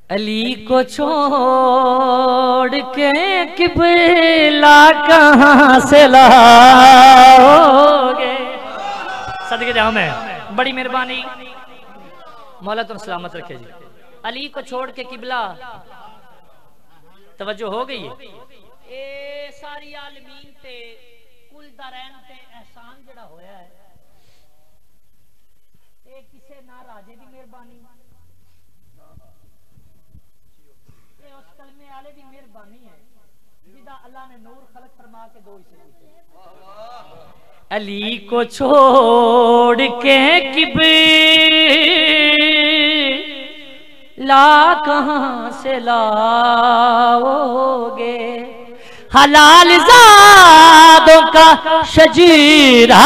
अली को छोड़ के किबला कहाँ से लाओगे। सदके जाऊं मैं, बड़ी मेहरबानी, मौला तुम सलामत रखे जी। अली को छोड़ के किबला, तवज्जो हो गई है। ए सारी आलमीन ते कुल दरैन ते एहसान जड़ा होया है, ए किसे ना राजे दी मेहरबानी, ए उस कलमे वाले दी मेहरबानी है जिदा अल्लाह ने नूर खलक फरमा के दो हिस्से दिए। अली को छोड़ के किबला कहाँ से लाओगे, हलाल ज़ादों का शजीरा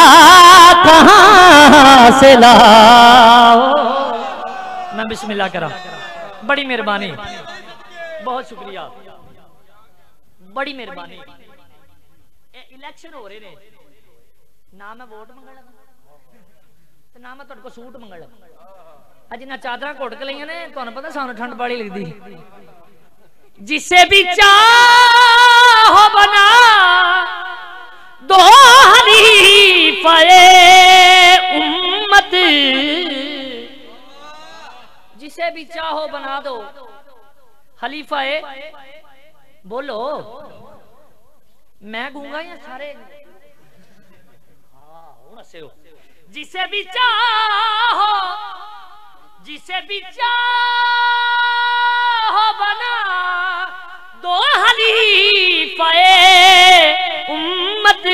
कहाँ से लाओ। मैं बिस्मिल्लाह करा, बड़ी मेहरबानी, बहुत शुक्रिया, बड़ी मेहरबानी। इलेक्शन हो रहे ने, ना मैं वोट मंगल ना मैं तुहाडे को सूट मंगल। अज ना चादर घुट के लईआं ने, तुहानूं पता सानूं ठंड बड़ी लगदी। जिसे भी चाहो बना दो हनीफाए उम्मत, जिसे भी चाहो बना दो खलीफाए, बोलो मैं गूंगा या सारे? जिसे भी चाहो, जिसे भी चाहो बना दो खलीफाए उम्मत,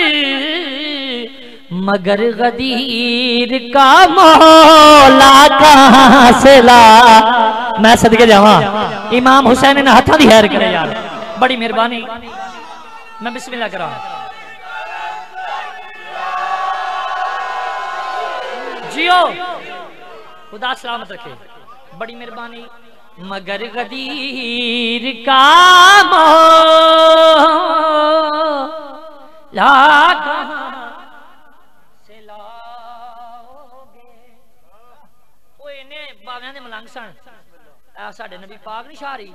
मगर गदीर का मौला कहाँ से ला। मैं सदके जावा, इमाम हुसैन ने हाथा दी खैर करे यार, बड़ी मेहरबानी। मैं बिस्मिल्लाह करा, जियो खुदा सलामत रखे, बड़ी मेहरबानी। मगर गदीर का मौला कहाँ से लाओगे। ओ इन्हें बावियां दे मलंग सन, साडे नबी पाक नहीं शारी,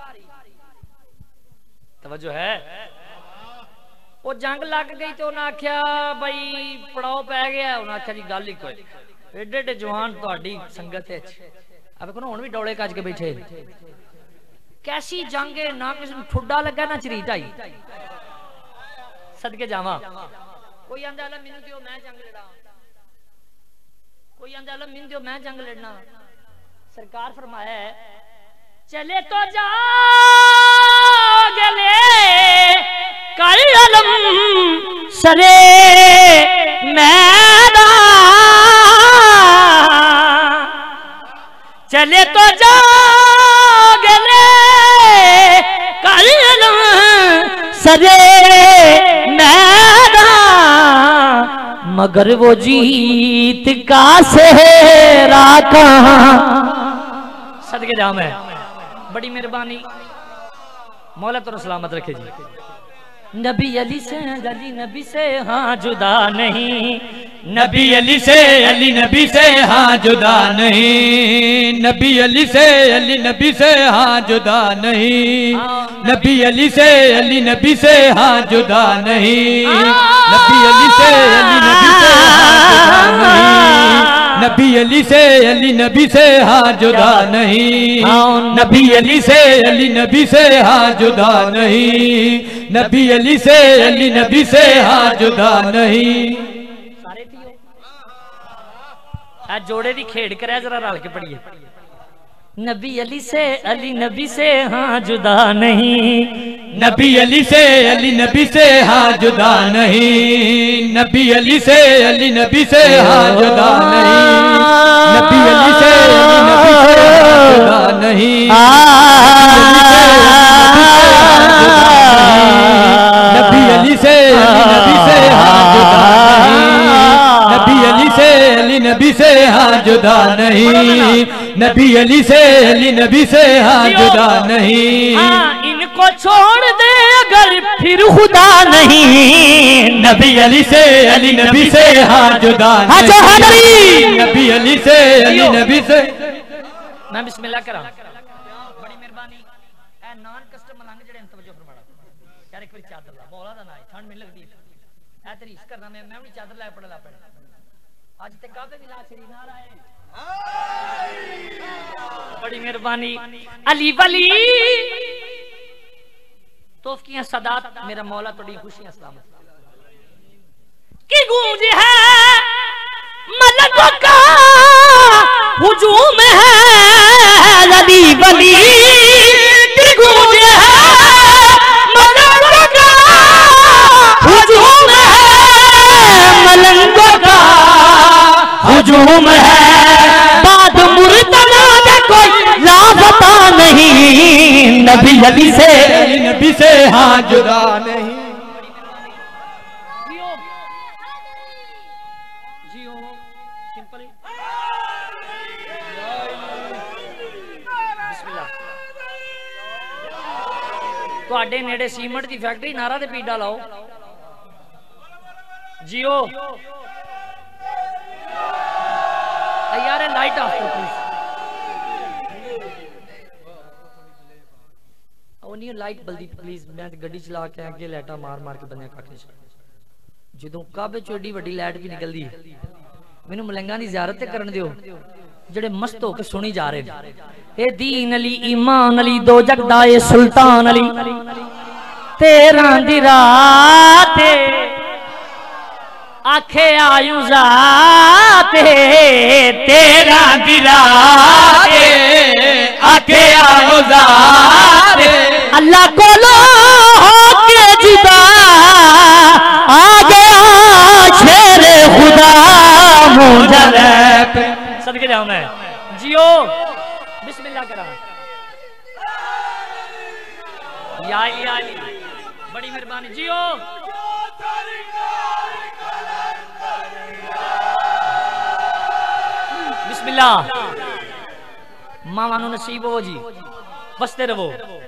तवज्जो है। वो जंग लग गई तो उन्हें आख्या भाई पड़ाव पै गया, उन्हें आख्या जी गल ही कोई, एडे एडे जवान तुहाडी संगत है, अब हुण भी डोले कज के बैठे। कैसी जंग है, ना किसी ठुड्डा लगा ना चरीट आई। सदके जावा, कोई आंदा अल्लाह मैनू दियो मैं जंग लड़ा, कोई आंदा अल्लाह मैनू दियो मैं जंग लड़ना। सरकार फरमाया है चले तो जाओगे ले कल अलम सरे मैदान, चले तो जाओगे ले कल अलम सरे मैदान, मगर वो जीत का सेहरा कहाँ। सदके जाम है, बड़ी मेहरबानी, मौला तो सलामत रखे जी। नबी अली से अली नबी से हाँ जुदा नहीं, नबी अली से अली नबी से हाँ जुदा नहीं, नबी अली से अली नबी से हाँ जुदा नहीं, नबी अली से अली नबी से हाँ जुदा नहीं, नबी अली से अली नबी से हाँ जुदा नहीं, नबी अली से अली नबी से हाँ जुदा नहीं, नबी अली से अली नबी से हाँ जुदा नहीं, नबी अली से अली नबी से हाँ जुदा नहीं। सारे जोड़े दी खेड़ करे जरा रल के पढ़िए। नबी अली से अली नबी से हाँ जुदा नहीं, नबी अली से अली नबी से हाँ जुदा नहीं, नबी अली से अली नबी से हाँ जुदा नहीं, नबी अली से अली नबी से हाँ जुदा नहीं, नबी अली से अली नबी से हाँ जुदा नहीं, नबी अली से अली नबी से हाँ जुदा नहीं, नबी अली से अली नबी से हाँ जुदा नहीं। इनको छोड़ दे अगर फिर खुदा नहीं, नबी अली से अली नबी से हाँ जुदा नहीं, नबी अली से अली नबी से। मैं बिस्मिल्लाह करा, बड़ी मेहरबानी। मेहरबानी ए नॉन कस्टम मलंग जेड़े तवज्जो फरमाना यार एक बार चादर ला मौला दा ना ठंड में लगदी ए तेरी इस करना मैं भी चादर ला पड़ आज ते काबे भी ला छड़ी नारा है बड़ी मेहरबानी अली वली तोफकियां सदात मेरा मौला थोड़ी खुशियां सलामत की गूंज है मलकों का हुजूम है अली वली की गूंज है मलकों का हुजूम है मलकों का हुजूम है बाद मुर्तजा का कोई लापता नहीं नबी से हाँ जुदा नहीं ਤੁਹਾਡੇ नेड़े सीमेंट की फैक्ट्री नारा ते पीड़ा लाओ जियो यार लाइट ऑफ करो प्लीज ओनी लाइट बल्दी प्लीज मैं गड्डी चला के अगे लाइटा मार मार के बंदे कख नहीं जो काबे चो एडी वड्डी लाइट भी निकलदी मैनू मलंगा दी ज़ियारत ते करन दियो जेड़े मस्त हो के सुनी जा रहे ए दीन अली ईमान अली दो जगदा ए सुल्तान अली तेरा दी रात आखे आयू जाते तेरा दी रात आखे आयू जाते अल्लाह को लो होके जुदा आ गया शेर खुदा मुझे सदके जाऊं मैं जियो बिस्मिल्लाह करा या बड़ी मेहरबानी जियो बिस्मिल्लाह मामा नु नसीब हो जी बसते रहो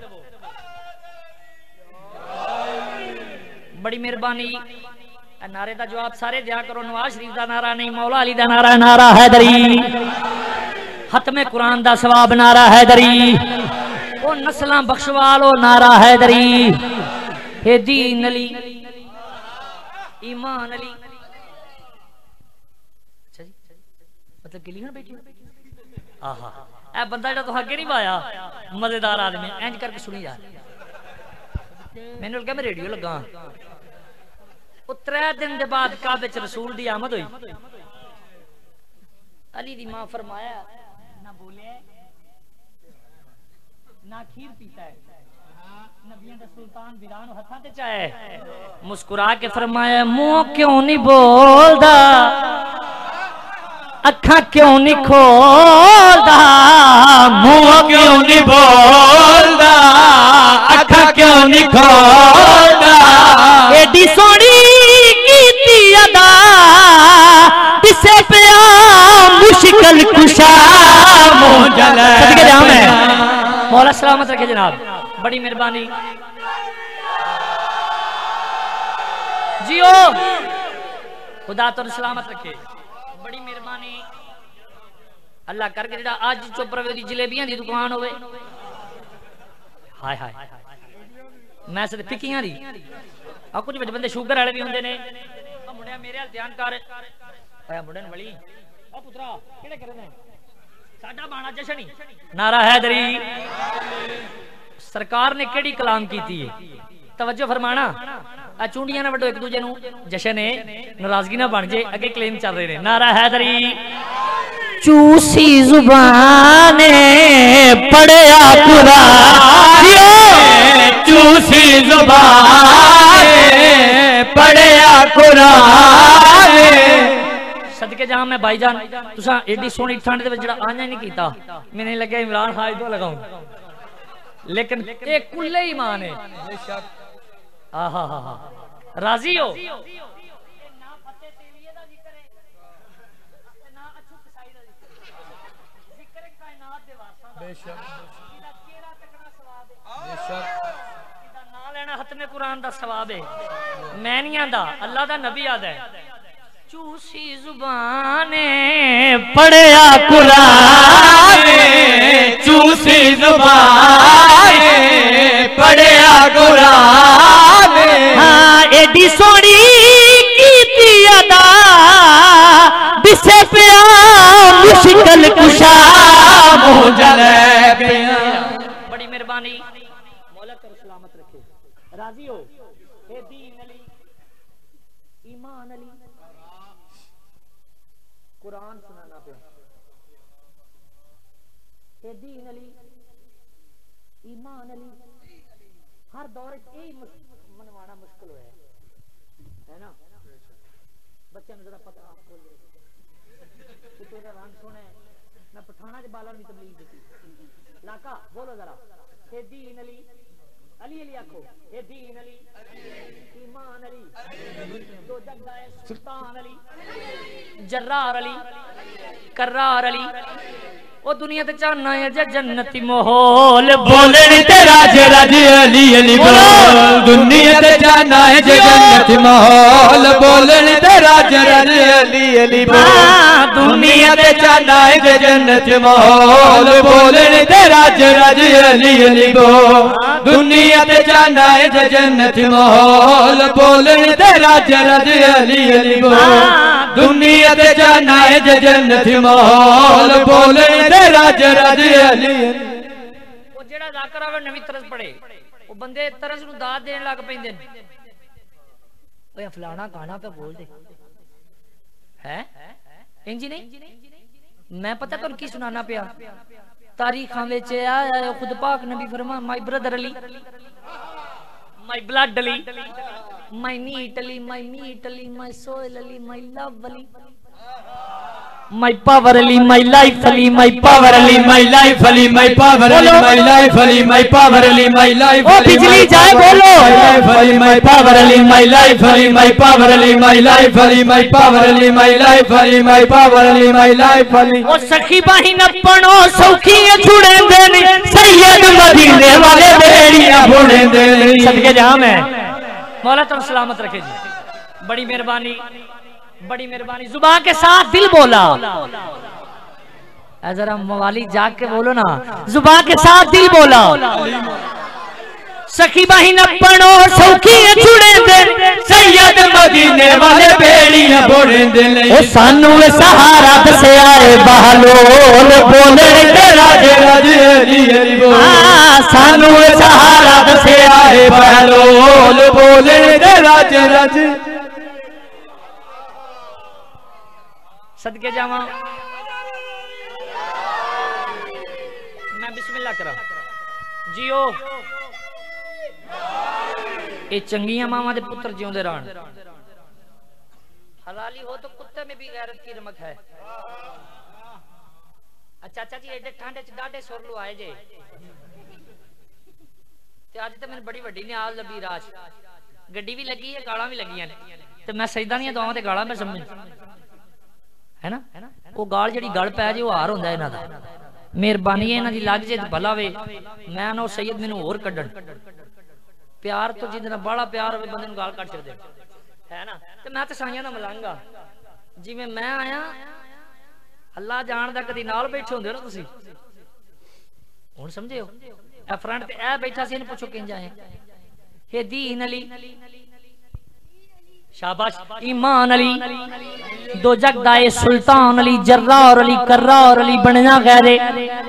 बड़ी मेहरबानी नारे का जवाब सारे दिया करो नवाज शरीफ का नारा नहीं मौला अली का नारा नारा हैदरी खत्मे कुरान का सवाब नारा हैदरी ओ नस्लां बख्शवालो नारा हैदरी हे दीन अली ईमान अली मतलब गिली ना बेटी आहा ए बंदा जेड़ा तो अगे नहीं पाया मजेदार आदमी इंज करके सुनी जा मैंने लगा मैं रेडियो लगा 3 दिन के बाद काबे च रसूल दी आमद हुई अली दी मां फरमाया ना बोले ना खीर पीता है नबियां दा सुल्तान वीरान हत्थां ते चाहे मुस्कुरा के फरमाया मुंह क्यों नहीं बोलदा अखा क्यों नहीं खोलदा मुंह क्यों नहीं बोलदा अखा क्यों नहीं खोलदा एडी सोनी कीती अदा किसे पिया मुश्किल कुशा मोजल सदके जाऊं मैं मौला सलामत रखे जनाब बड़ी मेहरबानी जियो खुदा तो सलामत रखे बड़ी मेहरबानी अल्लाह करके जेड़ा आज चुप रवे दी जलेबियां दी दुकान होवे हाय हाय मैं सिर्फ फिकियां दी आ कुछ बंदे शुगर वाले भी होंदे ने आ मुंडिया मेरे हाल ध्यान कर आया मुंडे ने वली ओ पुत्रा केड़े करे ने साडा बाणा जशन ही नारा हैदरी सरकार ने केड़ी कलाम कीती है तवज्जो फरमाना आ चूंडियां ना वड्डो एक दूजे नु जशन है नाराजगी ना बन जे अगे क्लेम चल रहे ने नारा हैदरी चूसी जुबाने पढ़या कुरान चूसी जुबाने पढ़या कुरान सदके जहां मैं भाईजान तुसा एडी सोहनी ठंड दे विच जेड़ा आंजा नहीं कीता मैंने लगे इमरान खान तो लगाऊं लेकिन एक कुल्ले ईमान है बेशक आहा हा हा राजी हो ना फतेह तेलिए दा जिक्र है ना अछू कसाई दा जिक्र है कायनात दे वारसां दा बेशक इदा केड़ा तकड़ा सवाब है बेशक इदा ना लेना खत्मे कुरान दा सवाब है मैनियां दा अल्लाह दा नबी आदा है चूसी जुबाने पढ़या कुरान चूसी जुबान पिया मुश्किल कुशा मोजले पिया। बड़ी मेहरबानी, मौला कर सलामत रखे। राजी हो? हे दीन अली, ईमान अली, कुरान सुनाना पे। हे दीन अली, ईमान अली, हर दौर यही मनवाना मुश्किल है ना। बच्चों जरा पता रंग सुने, मैं पठाना के बालन भी तबलीग दी लाका बोलो जरा। हे दीन अली, अली अली आखो, हे दीन अली, ईमान अली, दो जगदा है सुल्तान अली, जर्रार अली, कर्रार अली। ओ दुनिया ते चाहना है जे जन्नती माहौल बोलन ते राज राज अली अली बोल। दुनिया ते चाहना है जे जन्नती माहौल बोलन ते राज राज अली अली बोल। दुनिया ते चाहना है जे जन्नती माहौल बोलन ते राज राज अली अली बोल। दुनिया ते चाहना है जे जन्नती माहौल बोलन ते राज राज अली अली बोल। दुनिया ते जाना है जे जन्नत माहौल बोले ते राज राज अली। वो जेड़ा जाकर आवे नवी तरस पड़े वो बंदे तरस नु दाद देन लग पैंदे ने। ओए फलाना गाना पे बोल दे है इंजी नहीं। मैं पता तुम की सुनाना पिया तारीखां विच आया खुद पाक नबी फरमा my brother Ali, my blood Ali, my meat Ali, my meat Ali, my soul Ali, my love Ali, my power Ali, my life Ali, my power Ali, my life Ali, my power Ali, my life Ali, my power Ali, my life Ali, बिजली जाए बोलो, my life Ali, my power Ali, my life Ali, my power Ali, my life Ali, my power Ali, my life Ali, my power Ali, my life Ali। ओ सखी बाही न पनो सौखी छुड़े देनी सैयद मदीने वाले बेड़ियां बुने देनी। सदके जाम है मौला तुम सलामत रखे जी। बड़ी मेहरबानी, बड़ी मेहरबानी। जुबान के साथ दिल बोला, जरा मवाली जाग के बोलो ना, जुबान के साथ दिल बोला। सखी बाही न पनो सौखी छुड़े दे सैयद मदीने वाले बेड़ियां बोले दे। ओ सानू सहारा दसे आए बहलोल बोले ते राज राज अली अली बोल। सानू सहारा दसे आए बहलोल बोले ते राज राज। सदके जावा मैं बिस्मिल्लाह करा जियो। ये चंगियां मावां दे पुत्र जिउंदे रहन। हलाली हो तो कुत्ते में भी गैरत की रमक है। चाचा जी एडे ठंड च डाडे सुर लुआए जे ते अज ते मैनूं बड़ी वड्डी न्याज लभी राज गड्डी भी लगी है गालां भी लगियां ने ते मैं सजदा दियां दुआवां ते गालां मैं समझ है ना। वो गाल जिहड़ी गल पै जे वो हार हुंदा इन्हां दा। मेहरबानी है इन्हां दी लग जे भला वे मैं ना सैयद मैनूं होर कड्डण। प्यार तो जिंदे बड़ा प्यार हो बंदे गाल कट सकते है ना। तो मैं तो साइयां ना मलांगा जिवें मैं आया अल्लाह जानदा कदी नाल बैठे होंदे ना तुसी हुण समझे हो। ए फ्रंट ते ए बैठा सी इहनूं पुछो किंज आए। हे दीन अली शाबाश, ईमान अली, दो जग दा ए सुल्तान अली, जर्रार अली, कर्रार अली बनया गैरे।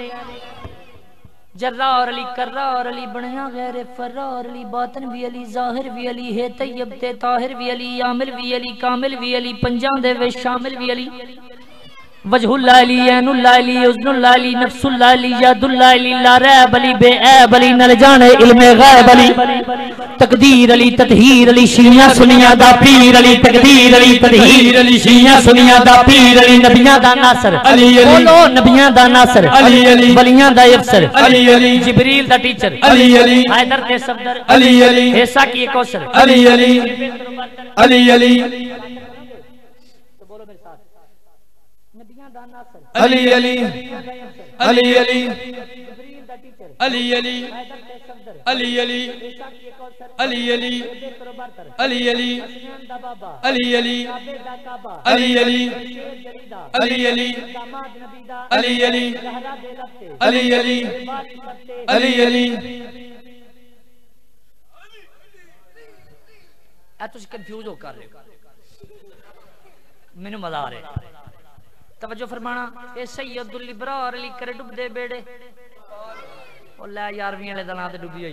जर्रार अली, कर्रार अली बनया गैरे, फर्रार अली, बातन भी अली, जाहिर भी अली, है तैयब ते ताहिर भी अली, आमिल भी अली, कामिल भी अली, पंजां दे विच शामिल भी अली, वजहुल्लाह अली, ऐनुल्लाह अली, उज़्नुल्लाह अली, नफ्सुल्लाह अली, यादुल्लाह अली, ला रैब अली, बेऐब अली, नल जाने इल्मे गैब अली, तकदीर अली, ततहीर अली, शियां सुनियां दा पीर अली, तकदीर अली, ततहीर अली, शियां सुनियां दा पीर अली, नबियां दा नासर अली अली, बोलो नबियां दा नासर अली अली, वलियां दा अफसर अली अली, जिब्रील दा टीचर अली अली, हैदर दे सफदर अली अली, ऐसा की कौसर अली अली, अली अली, अली अली, अली अली, अली अली, अली अली, अली अली, अली अली, अली अली, अली अली, अली अली, अली अली, अली अली, अली अली। तुम कंफ्यूज हो कर रहे हो, मैनू मजा आ रहा है। तवज्जो फरमाना, ए सैयदुल इब्रार अली करे डुबदे बेड़े। ओ लै 11वीं वाले दलां ते डुबी होई।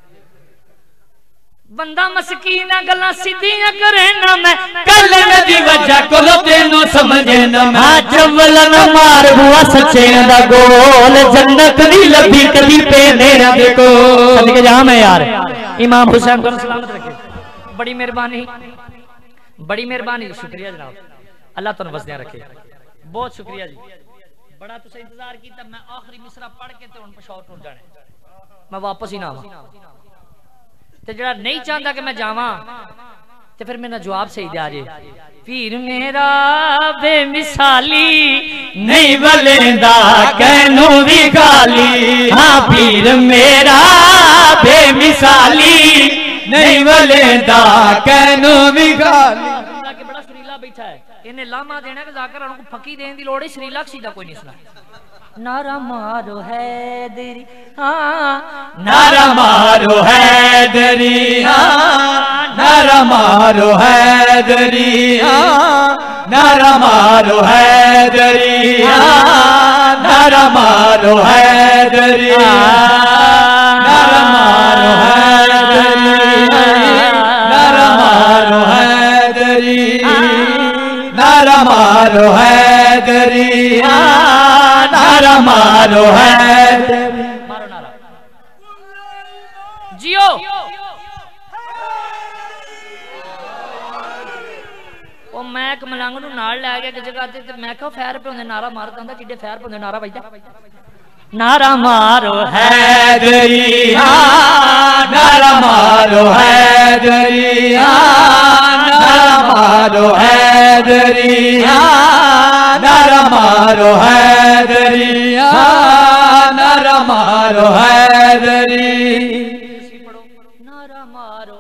बंदा मस्कीना गल्लां सीधियां करे ना मैं कल नदी वजह कोलो तेनू समझे ना मैं चवल न मार बुआ सच्चे दा गोल जन्नत दी लभी कदी पे मेरा देखो सदके जा मैं यार इमाम हुसैन को सलामत रखे। बड़ी मेहरबानी, बड़ी मेहरबानी, शुक्रिया जनाब, अल्लाह तुहानू वसदियां रखे। बहुत शुक्रिया जी, बड़ा तुसें इंतजार किया। मैं आखिरी मिसरा पढ़ के ते हुण पेशावर टुर जाने, मैं वापस ही ना आवां। ते जड़ा नहीं चाहता कि मैं जावां ते फिर मेरा जवाब सही दिया जे। पीर मेरा बेमिसाली नहीं बलेंदा कैनू भी खाली। हाँ पीर मेरा बेमिसाली नहीं बलेंदा कैनू भी खाली। बड़ा सुरीला बैठा है, इन्हें लामा देना कि जाकर उनको फकी देने की लोड़ है। श्रीला सीधा कोई नहीं सुना। नारा मारो हैदरी हाँ, नारा मारो हैदरी हाँ, नारा मारो हैदरी हाँ, नारा मारो हैदरी हाँ, नारा मारो हैदरी नारा मारो हैदरी नारा मारो हैदरी नारा मारो हैदरी नारा मारो हैदरी। मारो नारा जियो। ओ मैं एक मलंग नूं नाल लै गया कि जगह ते मैं कहा फैर पे होंदे नारा मारदा हुंदा किड्डे फैर पे होंदे नारा बजदा। नारा मारो हैदरी नारा मारो हैदरी नारा मारो हैदरी नारा मारो हैदरी नारा मारो हैदरी। नारा मारो,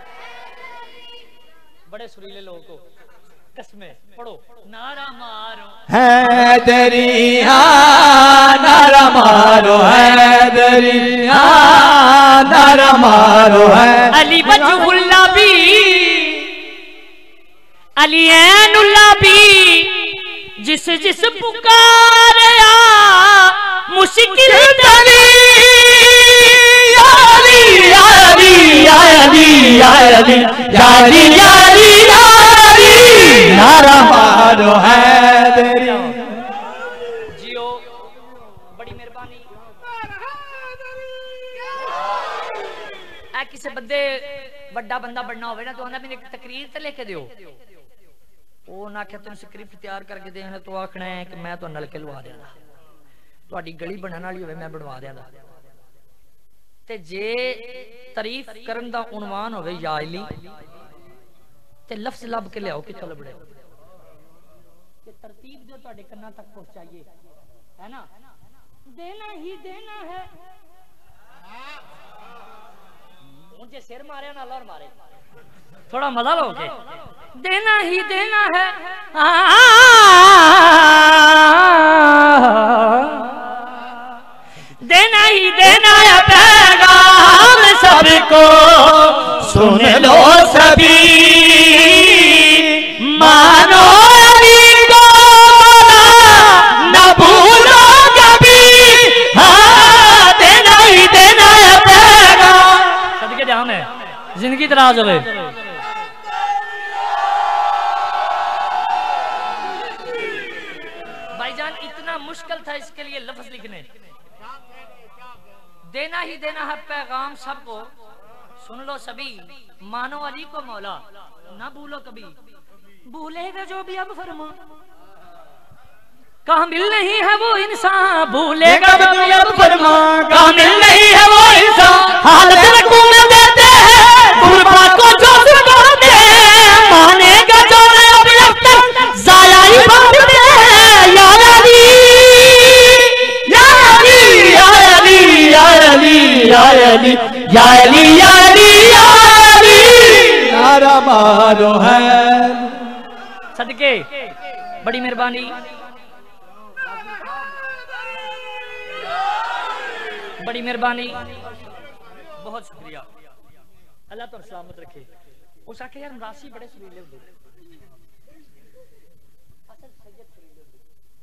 बड़े सुरीले लोग को कसमें पढ़ो। नारा मारो हैदरी नारा मारो हैदरी नारा मारो है। अली वजहुल्लाह भी अली ऐनुल्लाह भी जिस जिस पुकारिया मुश्किल यारी यारी यारी यारी यारी यारी यारी नारा मारो हैदरी। जियो, बड़ी मेहरबानी। किसी बंदे बड़ा बंदा बनना होवे ना तो आंदा मैंने एक तकरीर ते लेके दियो। वो ना आख्या तुम स्क्रिप्ट तैयार करके देना तो आखना है कि मैं तो नलके लवा देना, तुहाडी गली बनने वाली होवे मैं बनवा देना। ते जे तारीफ करन दा उन्वान होवे या अली ते लफ्ज लब के लियाओ किथों लभड़े कि तरतीब जो तुहाडे कन्ना तक पहुंचाइए, है ना। देना ही देना है। मुझे सिर मारे ना और मारे थोड़ा मजा लोगे। देना ही देना है देना ही देना है पैगाम सबको सुन लो सभी मानो अली को न भूलो कभी। हाँ देना ही देना है पैगाम। सदके ध्यान है जिंदगी दराज होवे। भाईजान इतना मुश्किल था इसके लिए लफ्ज लिखने। देना ही देना है पैगाम सबको सुन लो सभी मानो अली को मौला ना भूलो कभी। भूलेगा जो भी अब फरमा कामिल नहीं है वो इंसान। भूलेगा जो भी अब फरमा कामिल नहीं है वो इंसान। हालत रकूं में देते हैं गुरबा को जो सुनाते हैं। मानेगा जो अपने अफ्तर जाया ही बात में या अली या अली या अली या अली या अली या अली या अली या अली नारा मारो है। सदके बड़ी मेहरबानी, बड़ी मेहरबानी, बहुत शुक्रिया। अल्लाह तो सलामत रखे। उस आखे यार मरासी बड़े सुरीले होंगे।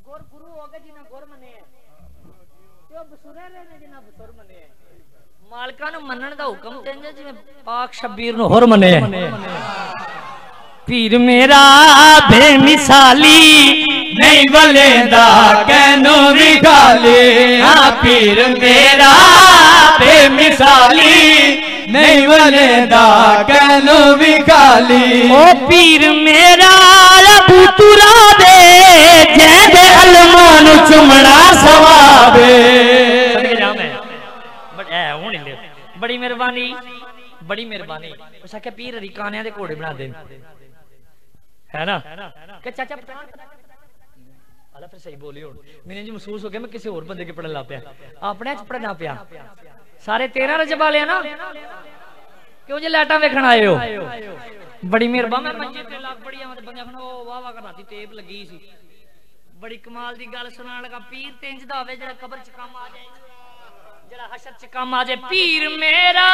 गुर गुरु हो गए जिन्हें गुर मने ते ओ बसुरे रहे ने जिन्हें बसुर मने मालका नु मनन दा हुक्म देंगे जिवें पाक शब्बीर नु होर मने पीर मेरा बेमिसाली नहीं वलेंदा कैनू भी खाली पीर मेरा बेमिसाली नहीं वलेंदा कैनू भी खाली ओ पीर मेरा बूतुरा दे जैदे अलमान चुमड़ा सवाबे सदके जाम है बट ए हुन ले बड़ी मेहरबानी उस आख्या पीर हरी कानिया दे घोड़े बना दे है ना कि चाचा अल्लाह फिर सही बोली हुन मैंने जी महसूस हो गया मैं किसी और बंदे के पढ़न ला पिया अपने च पढ़ना पिया सारे 13 रजब वाले ना क्यों जे लाइटां वेखण आए हो बड़ी मेहरबानी मैं मंजे ते लाग बड़िया मत बंदे आखण ओ वाह वाह करनाती टेप लगी सी बड़ी कमाल दी गल सुनाण लगा पीर ते इंज दा होवे जेड़ा कब्र च काम आ जाए जेड़ा हशर च काम आ जाए पीर मेरा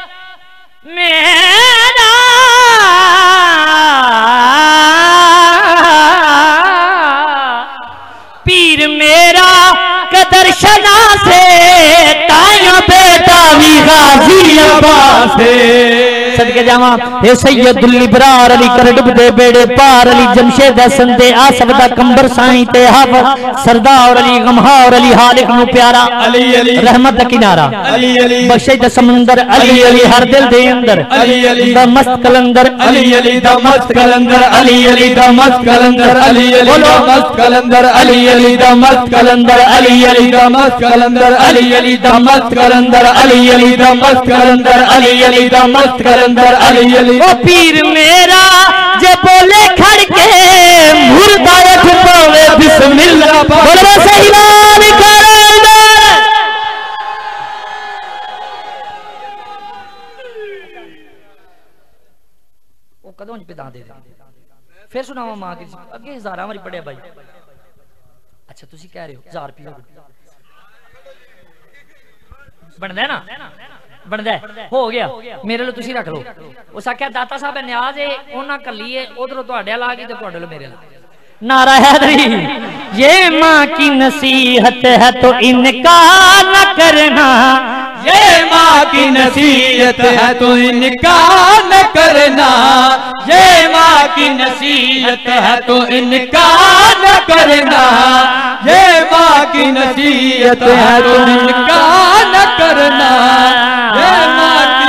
पीर मेरा कदर शना से ताया बेटा भी गाजी अब्बास सदके जावा हे सैयदुल इब्रार अली कर डुबदे बेड़े पार अली जमशेद हसन दे आसफ दा कंबर साईं ते हफ सरदार अली गमहार अली हालिक नु प्यारा अली अली रहमत दा किनारा अली अली बख्शे दा समंदर अली अली हर दिल दे अंदर अली अली दा मस्त कलंदर अली अली दा मस्त कलंदर अली अली दा मस्त कलंदर अली अली दा मस्त कलंदर अली अली दा मस्त कलंदर अली अली दा मस्त कलंदर अली अली दा मस्त कलंदर अली अली दा मस्त कलंदर अली अली दा मस्त कलंदर अली अली ओ पीर मेरा जे बोले खड़ के मुर्दा उठ पावे बिस्मिल्लाह बोलो सही बात करेंगे वो कदों पे दां दे फिर सुनावा मां की अगे हजारां वारी पढ़िया भाई अच्छा तुसी कह रहे हो 1000 रुपया बनदा है ना बनदा हो गया मेरे लो तुसी रख लो उस आख्या दाता साहब न्याज है ओना कल्लीए उधरों तुहाडे ला गई ते तुहाडे लो मेरे ला नारा हैदरी ये माँ की नसीहत है तो इनकार न करना ये माँ की नसीहत है तो इनकार न करना ये माँ की नसीहत है तो इनकार न करना ये माँ की नसीहत है तो इनकार न करना ये माँ की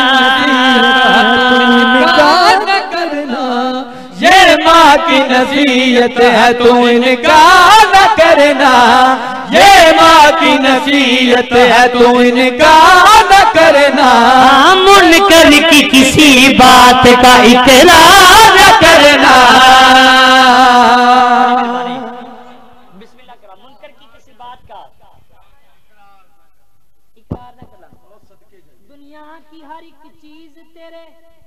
नसीहत है तो इनकार न करना ये माँ की नसीहत है तो इनकार न करना मुनकर की किसी बात का इकरार न करना बिस्मिल्लाह करा मुनकर की किसी बात का इकरार न करना दुनिया की हर एक चीज तेरे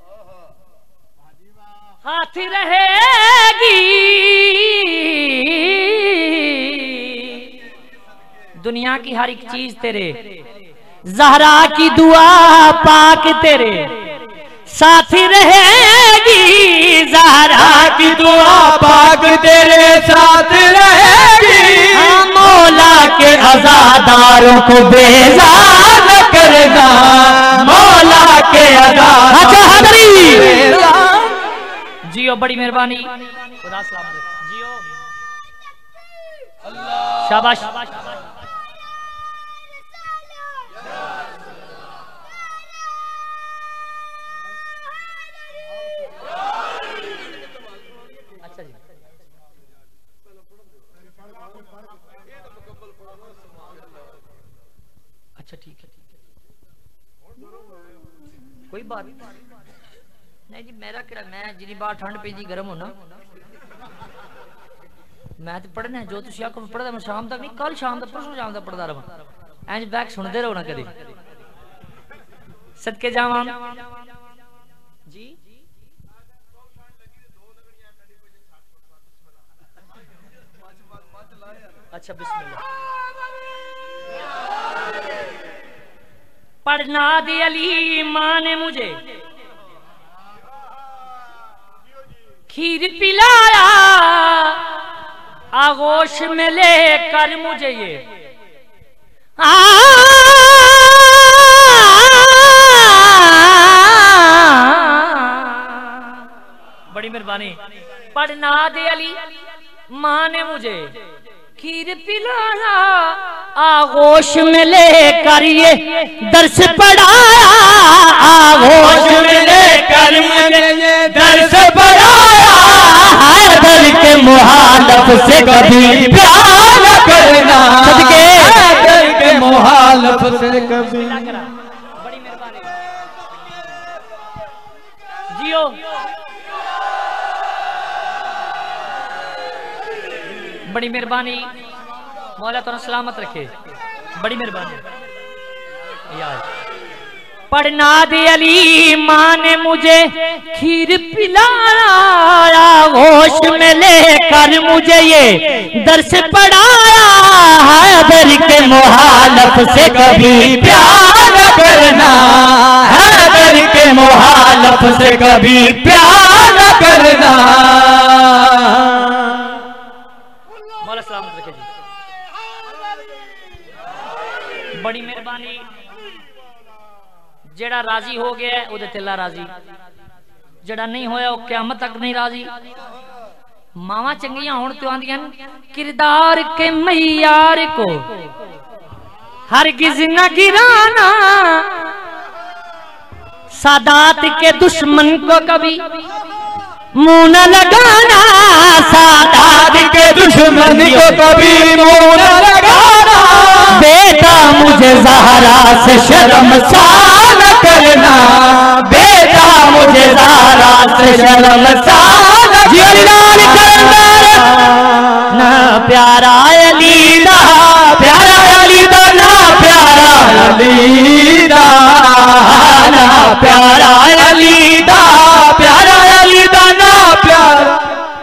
हाथ रहेगी दुनिया की हर एक चीज तेरे ज़हरा की दुआ पाक तेरे साथ रहेगी ज़हरा की दुआ पाक तेरे साथ रहेगी मौला के अज़ादारों को बेजार न करना मौला के अज़ादार जियो बड़ी मेहरबानी खुदा सलामत जियो शाबाश अच्छा जी अच्छा ठीक है कोई बात नहीं जी मेरा किड़ा मैं जिनी बार ठंड पैंदी गर्म होना मैं तो पढ़ना जो तुम आखो पढ़दा मैं शाम तक नहीं कल शाम तक परसों शाम तक पढ़दा रहा इंज बैक सुनते रहो ना कभी सदके जावां जी अच्छा बिस्मिल्लाह पढ़ना दे अली माँ ने मुझे खीर पिलाया आगोश में लेकर मुझे ये बड़ी मेहरबानी। पढ़ना दे अली माँ ने मुझे खीर पिलाया, आगोश में लेकर ये दर्स पढ़ाया, आगोश में लेकर मुझे दर्स पढ़ाया। हैदर के मुहालफ से कभी प्यार न करना, हैदर के मुहालफ से कभी। बड़ी मेहरबानी जियो। बड़ी मेहरबानी, मौला तो सलामत रखे। बड़ी मेहरबानी यार। पढ़ना दे अली माँ ने मुझे खीर पिलाया, होश में लेकर मुझे ये दर्स पढ़ाया। हैदर के मुहालफ से कभी प्यार न करना, हैदर के मुहालफ से कभी प्यार न करना। मौला सलामत रखे जी। बड़ी मेहरबानी। जेड़ा राजी हो गया उहदे ते अल्लाह राजी, जेड़ा नहीं होया वो क़यामत तक नहीं राजी। मावां चंगियां होण तो आंदियां किरदार के मैयार को हरगिज़ न गिराना, सादात के दुश्मन को कभी मुंह न लगाना, सादात के दुश्मन को कभी मुंह न लगाना। बेटा मुझे ज़हरा से शर्मसार न करना, बेटा मुझे ज़हरा से शर्मसार ना। प्यारा अली दा, प्यारा अली दा ना, प्यारा अली दा ना, प्यारा अली दा, प्यारा अली दा ना, प्यारा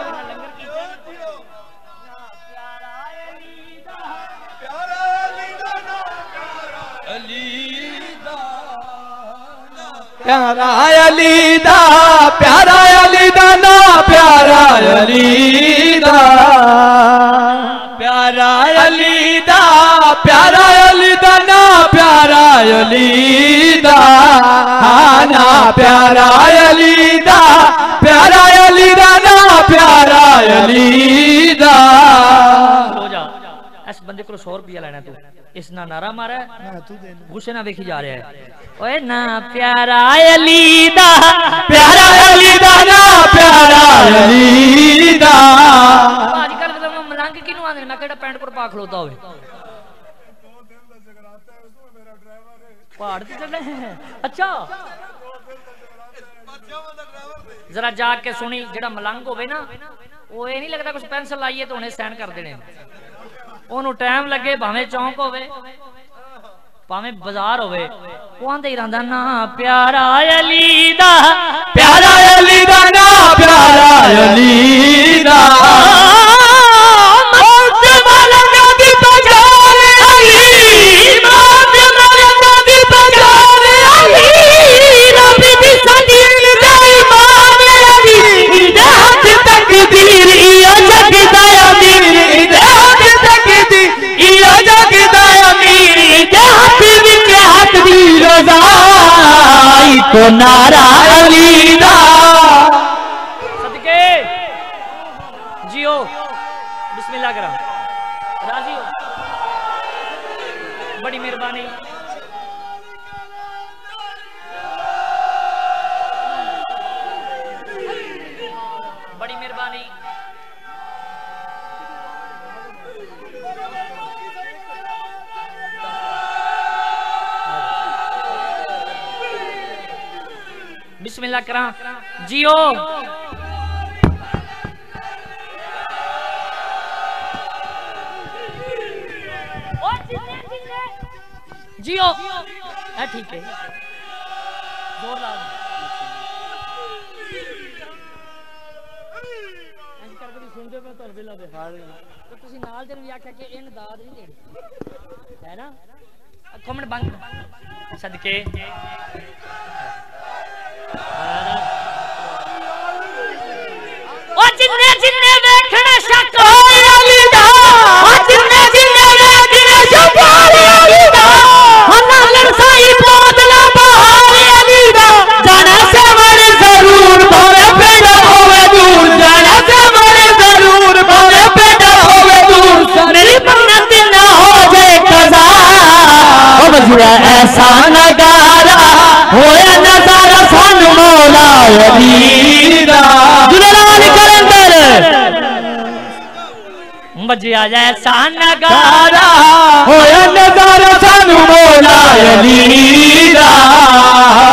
प्यारा अली दा, प्यारा अली दा ना, प्यारा अली दा, प्यारा अली दा, प्यारा अली दा ना, प्यारा अली दा ना, प्यारा अली दा, प्यारा अली दा ना, प्यारा अली दा। हो जा, इस बंदे को 100 रुपया लेना तू, इस ना नारा मारा गुस्से ना देखी जा रहा है। ओए ना प्यारा अली दा, प्यारा अली दा ना, प्यारा अली दा। आजकल मलंग किनू आंदे ना, केड़ा पैंट पर पा खलोता होवे पहाड़ ते चले। अच्छा जरा जाके सुनी, जेड़ा मलंग होवे ना वो ये नहीं लगता कुछ पेंसिल लाइए तो उन्हें सहन कर देने, ओनू टाइम लगे भावे चौंक होवे भावे बाजार होवे, वो आंदे ही रहंदा ना प्यारा अली दा, प्यारा अली दा ना, प्यारा अली दा। को नारा अली दा सदके जियो। बिस्मिल्लाह करा, राजी हो। बड़ी मेहरबानी। बड़ी मेहरबानी। बिस्मिल्लाह करा जियो। जियो ठीक है, जोर ला करके भी सुनते पे तो बेला बेहाल तो तुसी नाल दिन भी आख्या कि इन दाद नहीं देनी है ना। कमेंट बंद सदके जिन्ने जिन्ने देखना शक होए अली ऐसा नगारा होया नजारा सानू मौला अली दा जुलाल कलंदर बजिया ऐसा नगारा होया नजारा सानू मौला अली दा